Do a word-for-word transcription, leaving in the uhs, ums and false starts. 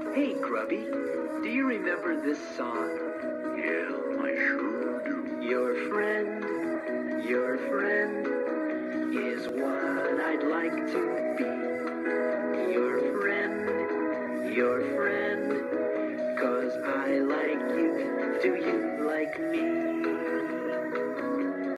Hey, Grubby, do you remember this song? Yeah, I sure do. Your friend, your friend is what I'd like to be. Your friend, your friend, 'cause I like you. Do you like me?